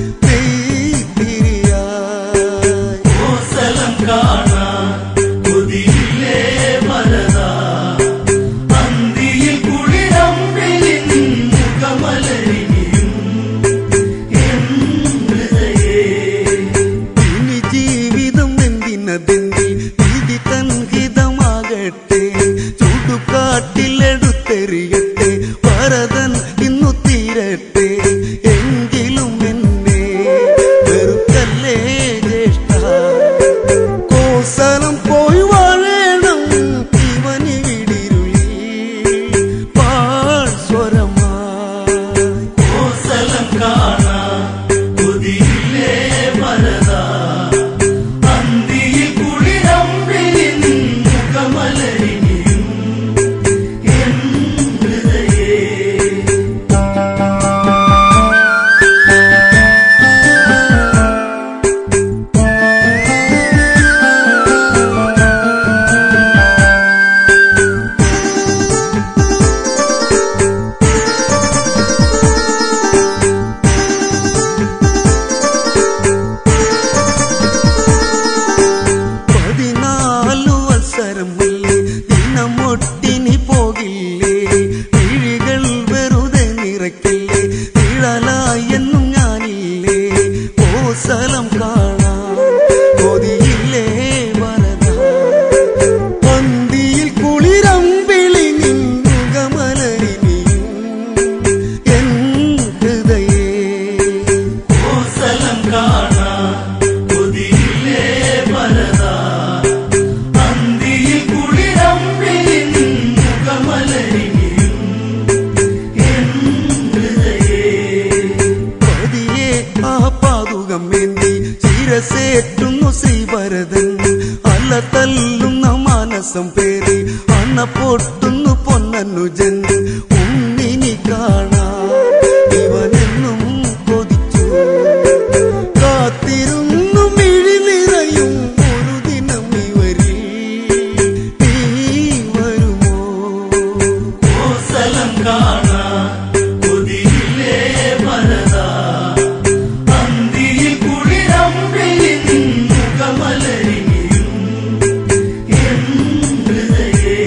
പെയ്തിരിയായി. കോസലം കാണാൻ കൊതിയില്ലേ ഭരത, അന്തിയിൽ കുളിരമ്പിളിൻ മുഖമലരിയും എൻ ഹൃദയേ. ഇനി ജീവിതം എന്തിനതെന്തി വിധി തൻ ഹിതമാകട്ടെ, ചുടുകാട്ടിലെടുത്തെറിയട്ടെ ഭരതൻ ഇന്നു തീരട്ടെ. എങ്കിലും എന്നെ വെറുക്കല്ലേ ജ്യേഷ്ഠ, കോസലം പോയി വാഴണം ഇവനിവിടിരുളി പാഴ്സ്വരമായി. കോസലം കാണാൻ കൊതിയില്ലേ ഭരത, അന്തിയിൽ കുളിരമ്പിളിൻ മുഖമലരിയും എൻ ഹൃദയേ. പതിനാലു വത്സരം വല്ലേ ദിനമൊട്ടിനി പോകില്ലേ, കിഴികൾ വെറുതെ നിറയ്ക്കല്ലേ നിഴലായെന്നും ഞാനില്ലേ. കോസലം കാണാൻ കൊതിയില്ലേ ഭരത, പന്തിയിൽ കുളിരമ്പിളി നിന്നുകമലരിനിയും എൻ ഹൃദയേ. കോസലം കാണാൻ കൊതിയില്ലേ ഭരത, അന്തിയിൽ കുളിരമ്പിളിൻ മുഖമലരിയും എൻ ഹൃദയേ. പതിയെ ആ പാതുകം വേണ്ടി ശിരസേറ്റുന്നു ശ്രീഭരതൻ. അല്ല തല്ലുന്ന മാനസം പേറി അണ പൊട്ടുന്നു പൊന്നനുജൻ. ഉണ്ണിനി കാണാൻ ഇവനെന്നും കൊതിച്ചു കാത്തിരുന്നു മിഴി നിറയും ഒരു ദിനം ഇവരിൽ നീ വരുമോ. കോസലം കാണാൻ കൊതിയില്ലേ ഭരത, അന്തിയിൽ കുളിരമ്പിളിൻ മുഖമലരിയും എൻ ഹൃദയേ.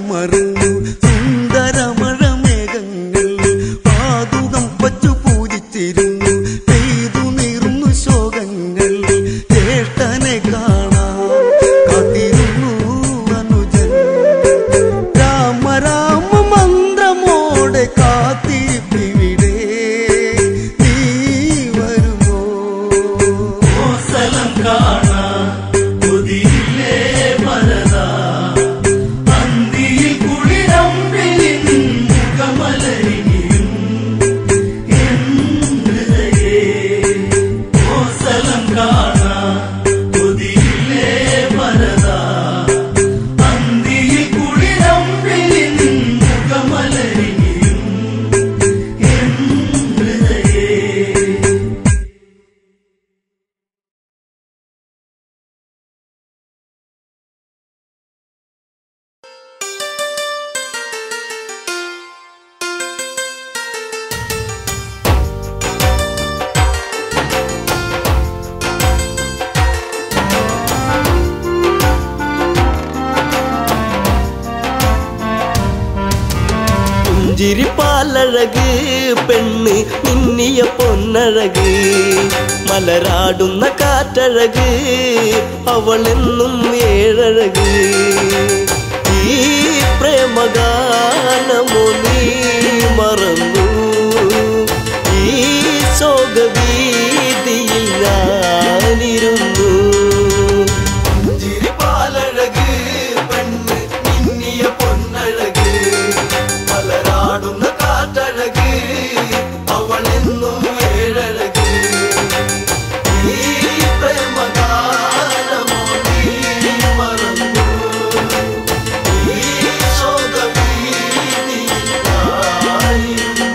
മറന്നു സുന്ദരമഴ മേഘങ്ങൾ പാതുകം വച്ചു പൂജിച്ചിരുന്നു പെയ്തു നീർന്നു ശോകങ്ങൾ ജ്യേഷ്ഠനെ കാണാൻ കാത്തിരുന്നു അനുജൻ രാമ രാമ മന്ത്രമോടെ കാത്തിരിപ്പിവിടെ നീ വരുമോ സ്ഥലം കാണാൻ കൊതിയില്ലേ മരതാ അന്തിയിൽ കുളിരമ്പിളിൻ മുഖമലരിനിയും എൻ ഹൃദയേ ഓ സ്ഥലം കാണാൻ കൊതിയില്ലേ മരതാ അന്തിയിൽ കുളിരമ്പിളിൻ മുഖമലരിനിയും എൻ ഹൃദയേ പുഞ്ചിരിപ്പാലഴക് പെണ്ണ് മിന്നിയ പൊന്നഴക് മലരാടുന്ന കാറ്റഴക് അവളെന്നും ഏഴഴക് ഈ പ്രേമഗാനമോ നീ മറന്നു ഈ ശോകവീതിയിൽ ഞാനിരുന്നു പുഞ്ചിരിപ്പാലഴക് പെണ്ണ് മിന്നിയ പൊന്നഴക് മലരാടുന്ന കാറ്റഴക് അവളെന്നും ഏഴഴക് ഈ പ്രേമഗാനമോ നീ മറന്നു ഈ ശോകവീതിയിൽ ഞാനിരുന്നു.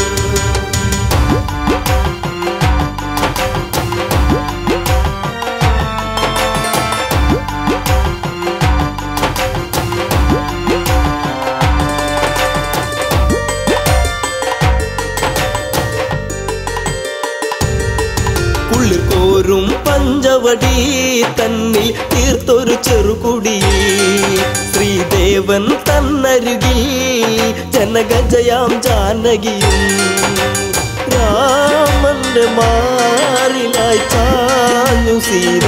കുളിർക്കോരും പഞ്ചവടി തന്നിൽ തീർത്തൊരു ചെറുകുടി ശ്രീദേവൻ തന്നരുകിൽ ജനഗജയാം ജാനകിയും രാമന്റെ മാറിലായി ചാഞ്ഞു സീത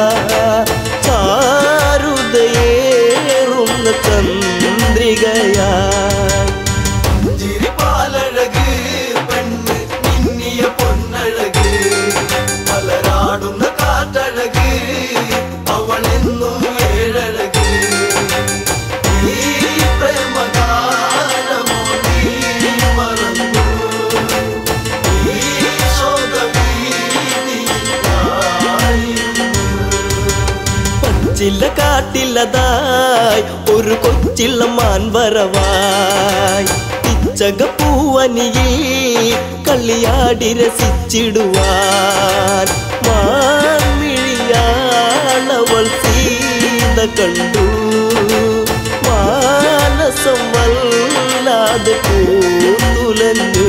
ചാരുതയേറുന്ന ചന്ദ്രികയായി പുഞ്ചിരിപ്പാലഴക് പെണ്ണ് മിന്നിയ പൊന്നഴക് മലരാടുന്ന കാറ്റഴക് അവളെന്നും ഏഴഴക് ഈ പ്രേമഗാനമോ നീ മറന്നു ഈ ശോകവീതിയിൽ ഞാനിരുന്നു. പച്ചില കാട്ടിലതായി ഒരു കൊച്ചിള്ള മാൻവരവായി പിച്ചകപ്പൂവനിയിൽ കളിയാടി രസിച്ചിടുവാൻ മാൻമിഴിയാളവൾ സീത കണ്ടു മാനസം വല്ലാതെ പൂത്തുലഞ്ഞു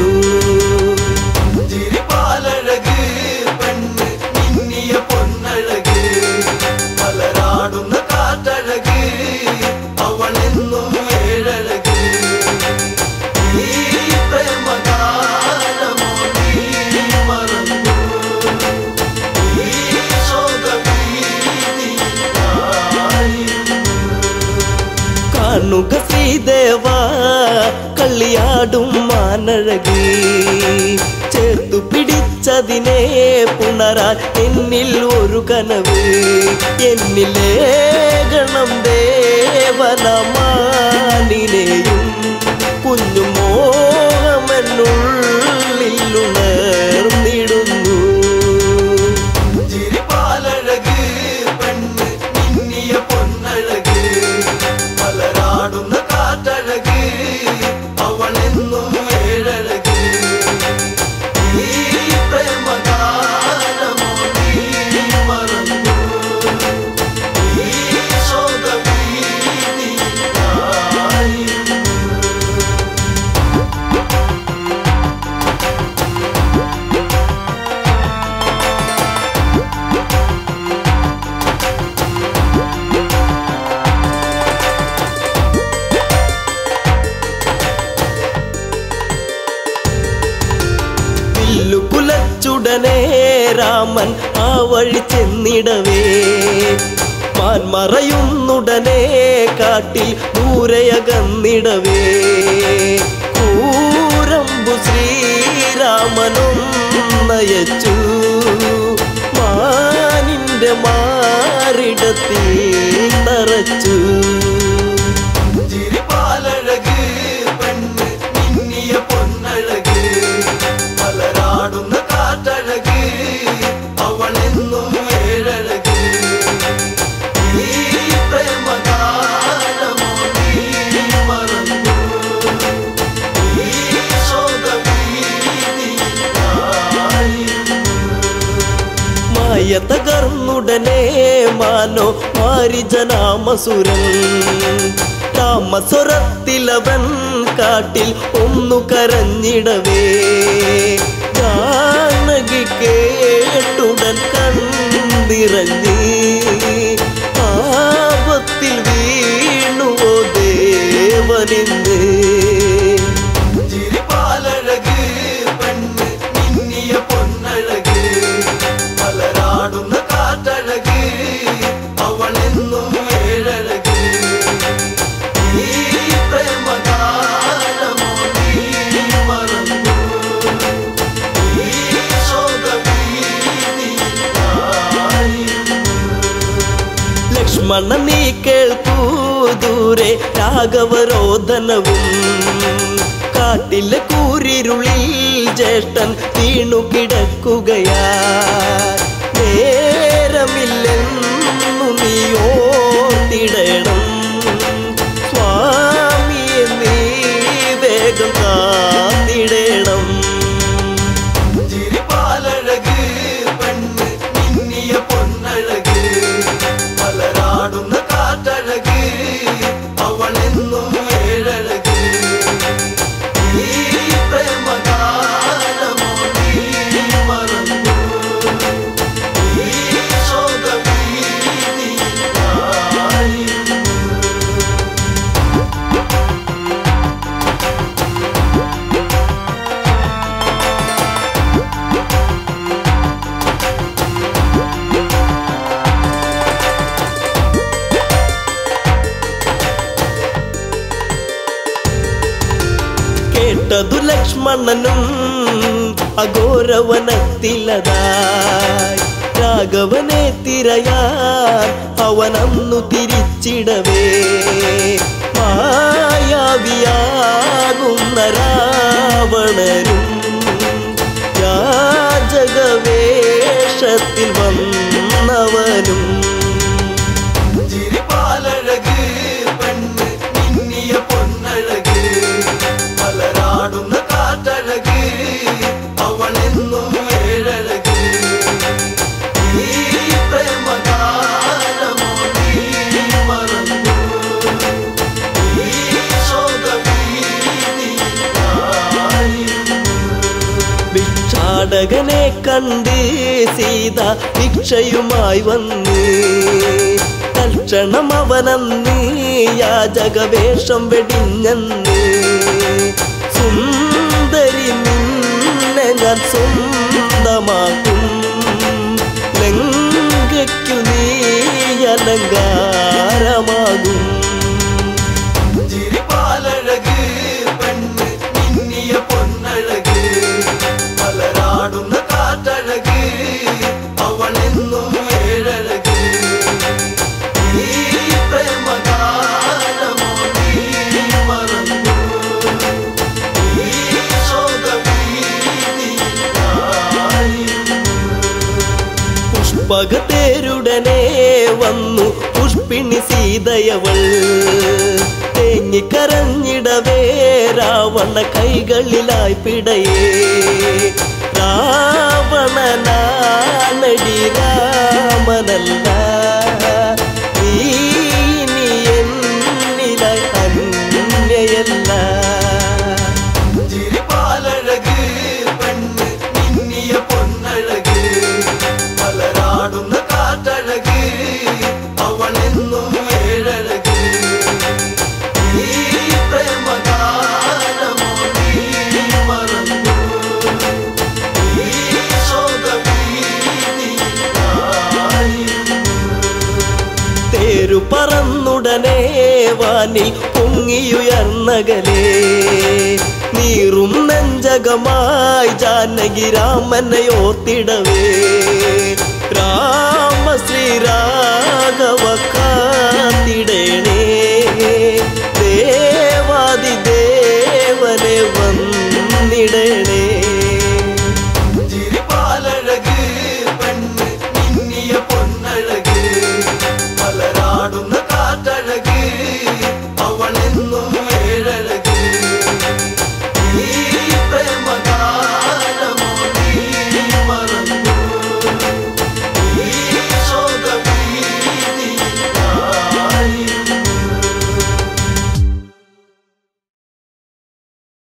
പുഞ്ചിരിപ്പാലഴക് പെണ്ണ് മിന്നിയ പൊന്നഴക് മലരാടുന്ന കാറ്റഴക് അവളെന്നും ഏഴഴക് ഈ പ്രേമഗാനമോ നീ മറന്നു ഈ ശോകവീതിയിൽ ഞാനിരുന്നു. കാണുക ശ്രീദേവ കളിയാടും മാനഴക് ചേർത്തു പിടിച്ചതിനെ പുണരാൻ എന്നിൽ ഒരു കനവ് എന്നിലേ ഗണം ദേവനമാനിനെയും കുഞ്ഞു മോഹമെന്നുള്ളിൽ ഉണർന്നിടുന്നു പുഞ്ചിരിപ്പാലഴക് പെണ്ണ് മിന്നിയ പൊന്നഴക് മലരാടുന്ന കാറ്റഴക് അവളെന്നും ഏഴഴക് ഈ പ്രേമഗാനമോ നീ മറന്നു ഈ ശോകവീതിയിൽ ഞാനിരുന്നു. ഗർന്നുടനെ രാമൻ ആ വഴി ചെന്നിടവേ മാൻമറയുന്നുടനെ കാട്ടിൽ ദൂരയകന്നിടവേ കൂരമ്പു ശ്രീരാമനും നയച്ചു മാനിന്റെ മാറിടത്തിൽ തറച്ചു ചിരിപ്പാലഴക് പെണ്ണ് മിന്നിയ പൊന്നഴക് മലരാടുന്ന കാറ്റഴക് അവളെന്നും ഏഴഴക് ഈ പ്രേമഗാനമോ നീ മറന്നു ഈ ശോകവീതിയിലായിരുന്നു മായ തകർന്നുടനെ മാനോ മാരിജനാമസുരൻ രാമസ്വരത്തിലവൻ കാട്ടിൽ ഒന്നു കരഞ്ഞിടവേ ജാനകി കേട്ടുടൻ കണ്ണിറങ്ങി ആപത്തിൽ വീണുവോ ദേവനിന്ന് ചിരിപ്പാലഴക് പെണ്ണ് മിന്നിയ പൊന്നഴക് മലരാടുന്ന കാറ്റഴക് അവളെന്നും ഏഴഴക് ഈ പ്രേമഗാനമോ നീ മറന്നു ഈ ശോകവീതിയിലായിരുന്നു ലക്ഷ്മണ നീ കേൾക്കൂ ദൂരെ രാഘവരോധനവും കാട്ടിലെ കൂരിരുളിൽ ജ്യേഷ്ഠൻ വീണു കിടക്കുകയാ നേരമില്ലെന്നു നീ ഓർത്തിടണം സ്വാമിയെ നീ വേഗം കാത്തിടണം ചിരിപ്പാലഴക് പെണ്ണ് മിന്നിയ പൊന്നഴക് മലരാടുന്ന കാറ്റഴക് അവളെന്നും ഏഴഴക് ഈ പ്രേമഗാനമോ നീ മറന്നു ഈ ശോകവീതിയിലായിരുന്നു കേട്ടതു ലക്ഷ്മണനും അഘോരവനത്തിലതായി രാഘവനെ തിരയാൻ അവനന്നു തിരിച്ചിടവേ മായാവിയാകുന്ന രാവണനും യാചകവേഷത്തിൽ വന്നവനും ചിരിപ്പാലഴക് പെണ്ണ് മിന്നിയ പൊന്നഴക് മലരാടുന്ന കാറ്റഴക് അവളെന്നും ഏഴഴക് ഈ പ്രേമഗാനമോ നീ മറന്നു ഈ ശോകവീതിയിലായിരുന്നു ഭിക്ഷാടകനെ കണ്ട് സീത ഭിക്ഷയുമായി വന്ന് തൽക്ഷണം അവനന്ന് യാചകവേഷം വെടിഞ്ഞന്ന് സുന്ദരി നിന്നെ ഞാൻ സ്വന്തമാക്കും ലങ്കയ്ക്കു നീ അലങ്കാരമാകും ചിരിപ്പാലഴക് പെണ്ണ് മിന്നിയ പൊന്നഴക് മലരാടുന്ന കാറ്റഴക് അവളെന്നും ഏഴഴക് ഈ പ്രേമഗാനമോ നീ മറന്നു ഈ ശോകവീതിയിലായിരുന്നു പുഷ്പകത്തേരുടനെ വന്നു പുഷ്പിണി സീതയവൾ തേങ്ങിക്കരഞ്ഞിടവേ രാവണ കൈകളിലായി പിടയേ രാവണനാണടി രാമനല്ല നീ ഇനി എന്നിലായി അന്യയല്ല ചിരിപ്പാലഴക് പെണ്ണ് മിന്നിയ പൊന്നഴക് മലരാടുന്ന കാറ്റഴക് അവളെന്നും ഏഴഴക് ഈ പ്രേമഗാനമോ നീ മറന്നു ഈ ശോക വാനിൽ പൊങ്ങിയുയർന്നകലേ നീറും നെഞ്ചകമായി ജാനകി രാമനെ ഓർത്തിടവേ രാമ ശ്രീരാഘവ കാത്തിടേണേ